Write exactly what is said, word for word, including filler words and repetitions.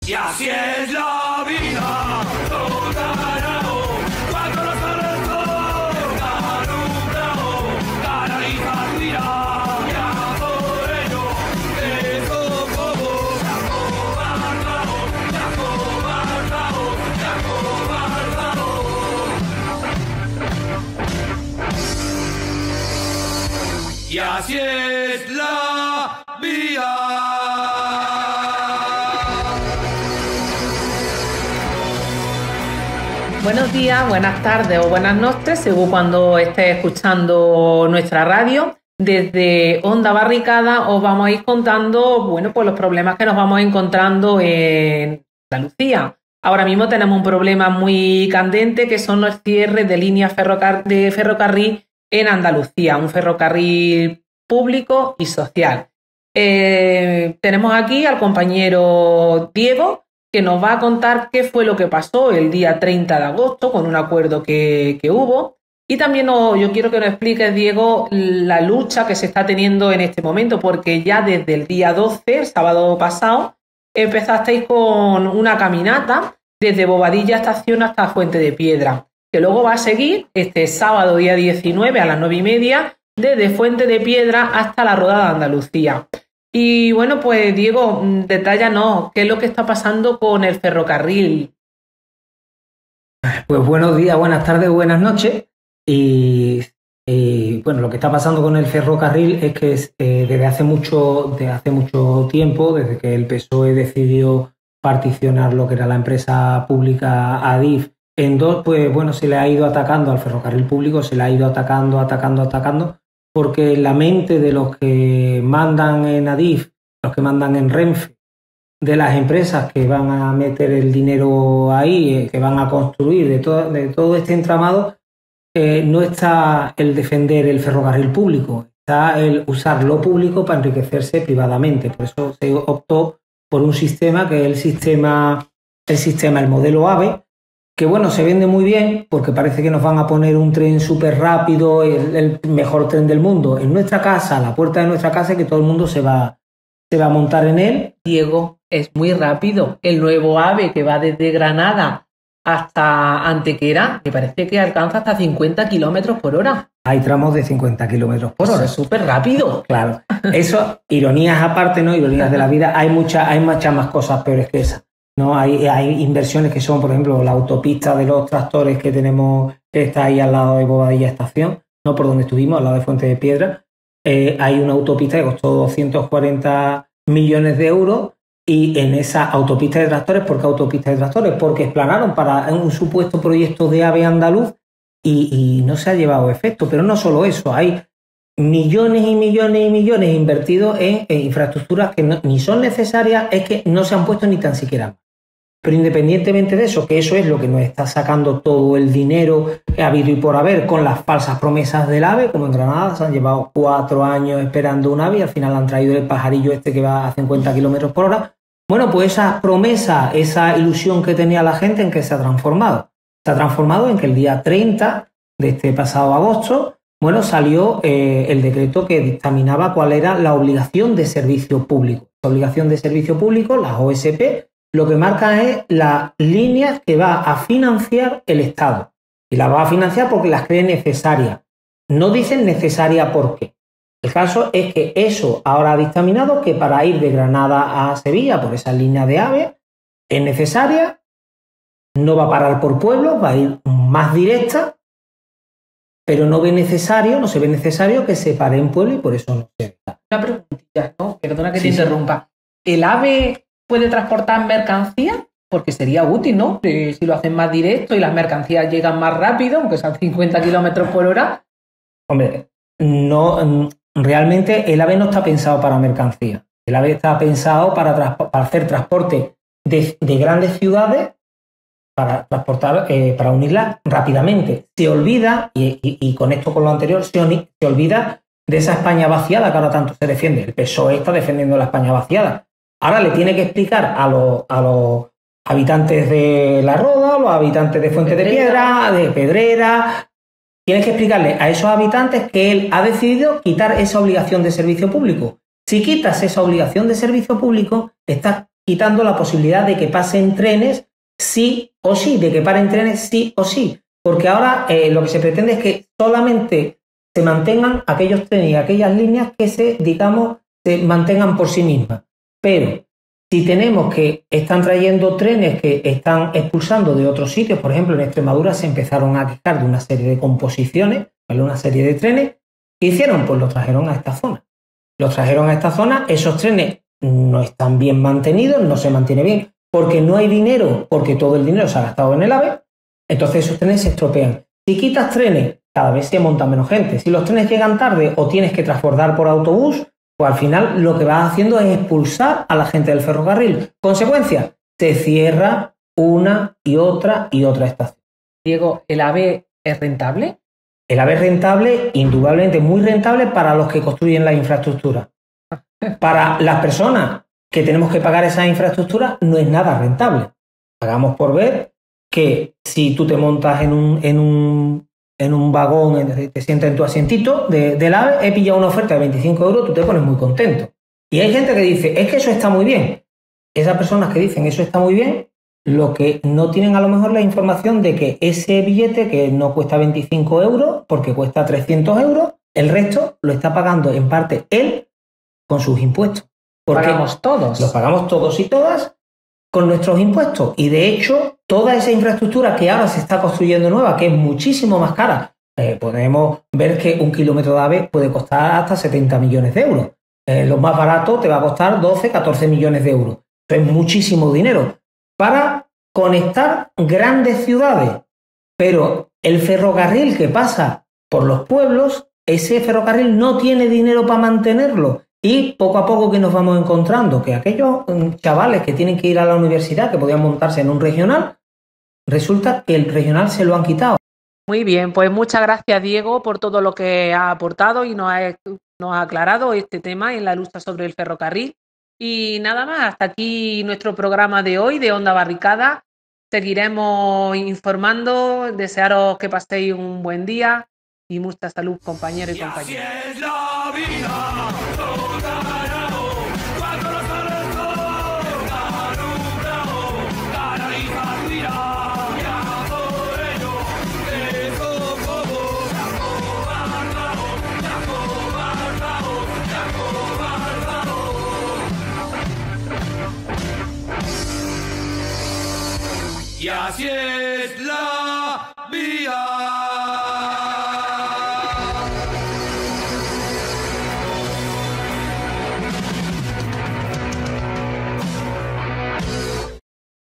Y así es la vida, toda ganado, cuando no sale el sol, alumbrado, canaliza tu vida, ya por ello, eso como, ya cobardado, ya cobardado, ya cobardado. Y así es la vida. Buenos días, buenas tardes o buenas noches, según cuando estés escuchando nuestra radio. Desde Onda Barricada os vamos a ir contando, bueno, pues los problemas que nos vamos encontrando en Andalucía. Ahora mismo tenemos un problema muy candente que son los cierres de líneas ferrocar de ferrocarril en Andalucía, un ferrocarril público y social. Eh, tenemos aquí al compañero Diego, que nos va a contar qué fue lo que pasó el día treinta de agosto con un acuerdo que, que hubo. Y también no, yo quiero que nos expliques, Diego, la lucha que se está teniendo en este momento, porque ya desde el día doce, el sábado pasado, empezasteis con una caminata desde Bobadilla Estación hasta Fuente de Piedra, que luego va a seguir este sábado día diecinueve a las nueve y media desde Fuente de Piedra hasta la Roda de Andalucía. Y bueno, pues Diego, detállanos qué es lo que está pasando con el ferrocarril. Pues buenos días, buenas tardes, buenas noches. Y, y bueno, lo que está pasando con el ferrocarril es que eh, desde hace mucho, desde hace mucho tiempo, desde que el P S O E decidió particionar lo que era la empresa pública Adif en dos, pues bueno, se le ha ido atacando al ferrocarril público, se le ha ido atacando, atacando, atacando. Porque en la mente de los que mandan en Adif, los que mandan en Renfe, de las empresas que van a meter el dinero ahí, que van a construir, de todo, de todo este entramado, eh, no está el defender el ferrocarril público, está el usar lo público para enriquecerse privadamente. Por eso se optó por un sistema que es el sistema, el sistema, el modelo AVE, que bueno, se vende muy bien porque parece que nos van a poner un tren súper rápido, el, el mejor tren del mundo, en nuestra casa, a la puerta de nuestra casa, y que todo el mundo se va, se va a montar en él. Diego, es muy rápido. El nuevo AVE que va desde Granada hasta Antequera, me parece que alcanza hasta cincuenta kilómetros por hora. Hay tramos de cincuenta kilómetros por hora. Eso es súper rápido. Claro. Eso, ironías aparte, ¿no? Ironías de la vida. Hay, mucha, hay muchas más cosas peores que esas. ¿No? Hay, hay inversiones que son, por ejemplo, la autopista de los tractores que tenemos, que está ahí al lado de Bobadilla Estación, no por donde estuvimos, al lado de Fuente de Piedra. Eh, hay una autopista que costó doscientos cuarenta millones de euros, y en esa autopista de tractores, ¿por qué autopista de tractores? Porque explanaron para un supuesto proyecto de AVE andaluz y, y no se ha llevado a efecto. Pero no solo eso, hay millones y millones y millones invertidos en, en infraestructuras que no, ni son necesarias, es que no se han puesto ni tan siquiera. Pero independientemente de eso, que eso es lo que nos está sacando todo el dinero que ha habido y por haber con las falsas promesas del AVE, como en Granada, se han llevado cuatro años esperando un AVE y al final han traído el pajarillo este que va a cincuenta kilómetros por hora. Bueno, pues esa promesa, esa ilusión que tenía la gente, ¿en qué se ha transformado? Se ha transformado en que el día treinta de este pasado agosto, bueno, salió eh, el decreto que dictaminaba cuál era la obligación de servicio público. La obligación de servicio público, las O S P, lo que marca es las líneas que va a financiar el Estado. Y las va a financiar porque las cree necesarias. No dicen necesaria por qué. El caso es que eso ahora ha dictaminado que para ir de Granada a Sevilla por esa línea de AVE es necesaria, no va a parar por pueblos, va a ir más directa, pero no ve necesario, no se ve necesario que se pare en pueblo y por eso no se ve. Una preguntilla, ¿no? Perdona que Sí, te sí. interrumpa. ¿El AVE puede transportar mercancías? Porque sería útil, ¿no? Eh, si lo hacen más directo y las mercancías llegan más rápido, aunque sean cincuenta kilómetros por hora. Hombre, no, realmente el AVE no está pensado para mercancía. El AVE está pensado para, para hacer transporte de, de grandes ciudades, para transportar, eh, para unirlas rápidamente. Se olvida, y, y, y con esto con lo anterior, se, se olvida de esa España vaciada que ahora tanto se defiende. El P S O E está defendiendo la España vaciada. Ahora le tiene que explicar a los, a los habitantes de La Roda, a los habitantes de Fuente de Piedra, de Pedrera, tiene que explicarle a esos habitantes que él ha decidido quitar esa obligación de servicio público. Si quitas esa obligación de servicio público, estás quitando la posibilidad de que pasen trenes sí o sí, de que paren trenes sí o sí. Porque ahora eh, lo que se pretende es que solamente se mantengan aquellos trenes y aquellas líneas que se, digamos, se mantengan por sí mismas. Pero si tenemos que están trayendo trenes que están expulsando de otros sitios, por ejemplo, en Extremadura se empezaron a quejar de una serie de composiciones, ¿vale? Una serie de trenes. ¿Qué hicieron? Pues los trajeron a esta zona. Los trajeron a esta zona, esos trenes no están bien mantenidos, no se mantiene bien, porque no hay dinero, porque todo el dinero se ha gastado en el AVE, entonces esos trenes se estropean. Si quitas trenes, cada vez se monta menos gente. Si los trenes llegan tarde o tienes que transbordar por autobús, pues al final lo que vas haciendo es expulsar a la gente del ferrocarril. Consecuencia, se cierra una y otra y otra estación. Diego, ¿el AVE es rentable? El AVE es rentable, indudablemente muy rentable para los que construyen la infraestructura. Para las personas que tenemos que pagar esa infraestructura no es nada rentable. Hagamos por ver que si tú te montas en un, en un, en un vagón, te sientas en tu asientito de, del AVE, he pillado una oferta de veinticinco euros, tú te pones muy contento. Y hay gente que dice, es que eso está muy bien. Esas personas que dicen eso está muy bien, lo que no tienen a lo mejor la información de que ese billete que no cuesta veinticinco euros, porque cuesta trescientos euros, el resto lo está pagando en parte él con sus impuestos. Porque pagamos todos. Los pagamos todos y todas con nuestros impuestos. Y de hecho, toda esa infraestructura que ahora se está construyendo nueva, que es muchísimo más cara, eh, podemos ver que un kilómetro de AVE puede costar hasta setenta millones de euros. Eh, lo más barato te va a costar doce, catorce millones de euros. Eso es muchísimo dinero para conectar grandes ciudades. Pero el ferrocarril que pasa por los pueblos, ese ferrocarril no tiene dinero para mantenerlo. Y poco a poco que nos vamos encontrando que aquellos chavales que tienen que ir a la universidad, que podían montarse en un regional, resulta que el regional se lo han quitado. Muy bien, pues muchas gracias, Diego, por todo lo que ha aportado y nos ha, nos ha aclarado este tema en la lucha sobre el ferrocarril. Y nada más, hasta aquí nuestro programa de hoy de Onda Barricada. Seguiremos informando, desearos que paséis un buen día y mucha salud, compañeros y compañeras. Y así es la vida, todo ganado, cuando no sale el sol, ganado, canaliza tu ira, ya por ello, que somos todos, ya cobardados, ya cobardados, ya cobardados. Y así es la vida.